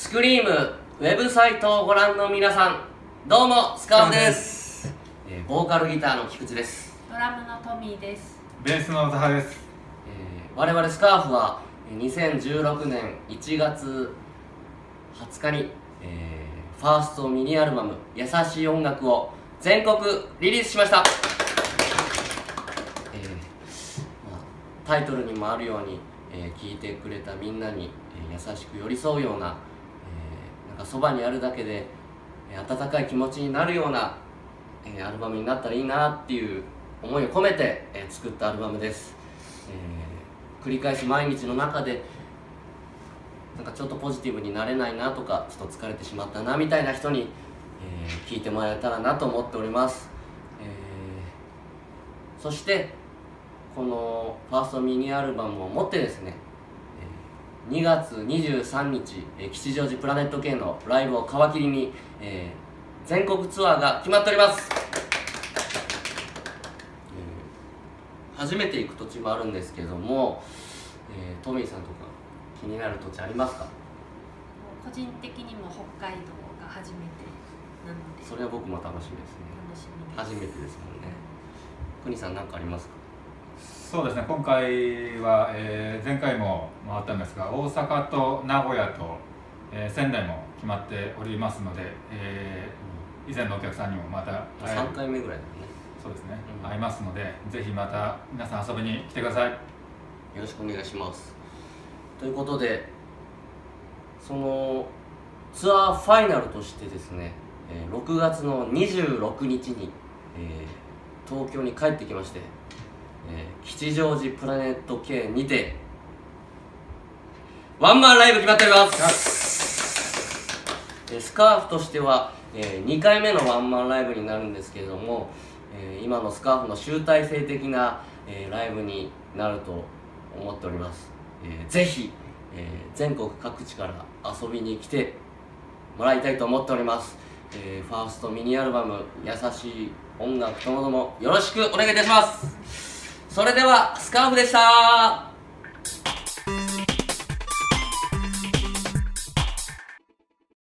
スクリームウェブサイトをご覧の皆さん、どうもスカーフです。ボーカルギターの菊池です。 ドラムのトミーです。 ベースのザハです。 我々スカーフは2016年1月20日に、ファーストミニアルバム「優しい音楽」を全国リリースしました。タイトルにもあるように、聴いてくれたみんなに、優しく寄り添うような、なんかそばにあるだけで、温かい気持ちになるような、アルバムになったらいいなっていう思いを込めて、作ったアルバムです。繰り返し毎日の中でなんかちょっとポジティブになれないなとか、ちょっと疲れてしまったなみたいな人に、聴いてもらえたらなと思っております。そしてこのファーストミニアルバムをもってですね、2月23日、吉祥寺プラネット系のライブを皮切りに、全国ツアーが決まっております。初めて行く土地もあるんですけども、トミーさんとか気になる土地ありますか？ 個人的にも北海道が初めてなので、 それは僕も楽しみですね。 楽しみです。 初めてですもんね。国さん何かありますか？ そうですね、今回は、前回も回ったんですが、大阪と名古屋と、仙台も決まっておりますので、以前のお客さんにもまた 3回目ぐらいだよね。 そうですね、会いますので、ぜひまた皆さん遊びに来てください。よろしくお願いします。ということで、そのツアーファイナルとしてですね、6月の26日に、東京に帰ってきまして、吉祥寺プラネット系にてワンマンライブ決まっております。スカーフとしては、2回目のワンマンライブになるんですけれども、今のスカーフの集大成的な、ライブになると思っております。ぜひ、全国各地から遊びに来てもらいたいと思っております。ファーストミニアルバム「優しい音楽」ともどもよろしくお願いいたします。それではスカーフでした。